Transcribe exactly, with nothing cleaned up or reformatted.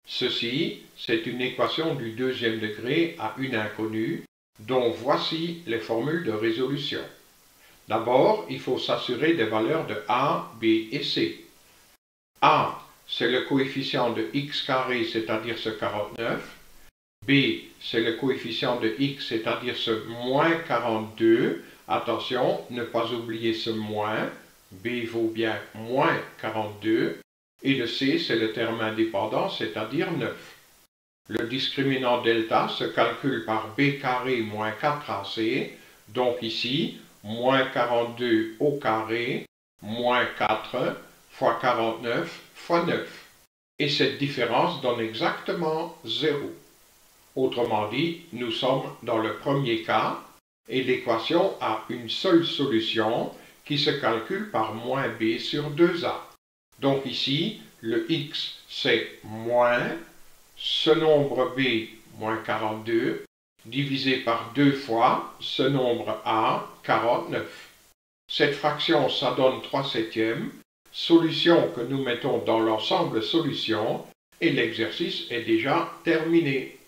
Ceci, c'est une équation du deuxième degré à une inconnue, dont voici les formules de résolution. D'abord, il faut s'assurer des valeurs de a, b et c. A, c'est le coefficient de x carré, c'est-à-dire ce quarante-neuf. B, c'est le coefficient de x, c'est-à-dire ce moins quarante-deux. Attention, ne pas oublier ce moins. B vaut bien moins quarante-deux. Et le c, c'est le terme indépendant, c'est-à-dire neuf. Le discriminant delta se calcule par b carré moins quatre a c. Donc ici, moins quarante-deux au carré, moins quatre, fois quarante-neuf, fois neuf. Et cette différence donne exactement zéro. Autrement dit, nous sommes dans le premier cas, et l'équation a une seule solution qui se calcule par moins b sur deux a. Donc ici, le x c'est moins ce nombre b, moins quarante-deux, divisé par deux fois ce nombre a, quarante-neuf. Cette fraction, ça donne trois septièmes, solution que nous mettons dans l'ensemble solution, et l'exercice est déjà terminé.